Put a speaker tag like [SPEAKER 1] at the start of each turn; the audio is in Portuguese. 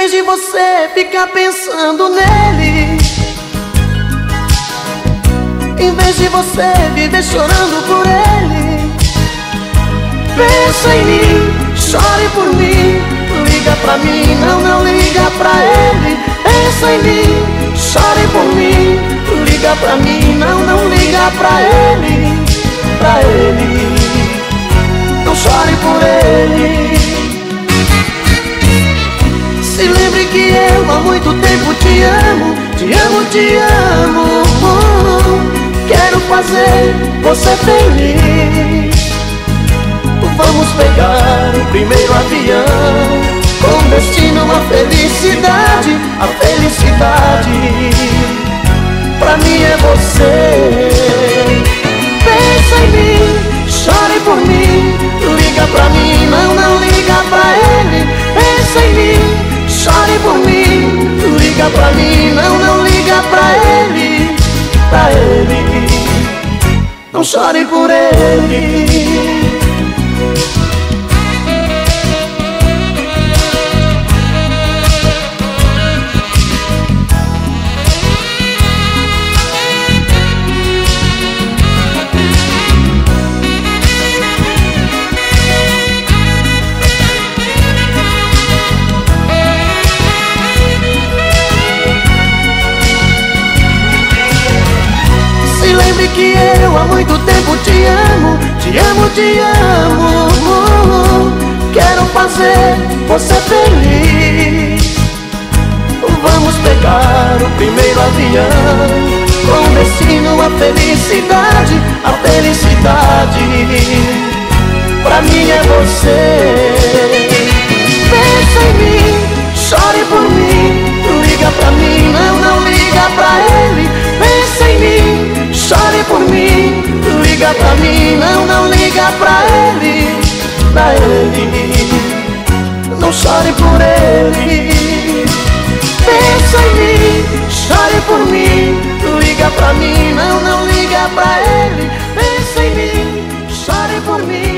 [SPEAKER 1] vez de você ficar pensando nele, em vez de você viver chorando por ele, pensa em mim, chore por mim, liga pra mim, não liga pra ele. Pensa em mim, chore por mim, liga pra mim, não liga pra ele, pra ele. Não chore por ele. Se lembre que eu há muito tempo te amo, te amo, te amo. Quero fazer você feliz. Vamos pegar o primeiro avião, com destino à felicidade, a felicidade. Pra mim é você. Pensa em mim, chore por mim, liga pra mim, não liga pra ele. Pensa em mim, chore por mim, liga pra mim, não liga pra ele, pra ele. Não chore por ele. Que eu há muito tempo te amo, te amo, te amo. Quero fazer você feliz. Vamos pegar o primeiro avião, com destino à felicidade, a felicidade. Pra mim é você. Pensa em mim, chore por mim, liga pra mim, não liga pra ele. Pensa em mim, chore por mim, liga pra mim, não liga pra ele, pra ele. Não chore por ele. Pensa em mim, chore por mim, liga pra mim, não liga pra ele. Pensa em mim, chore por mim.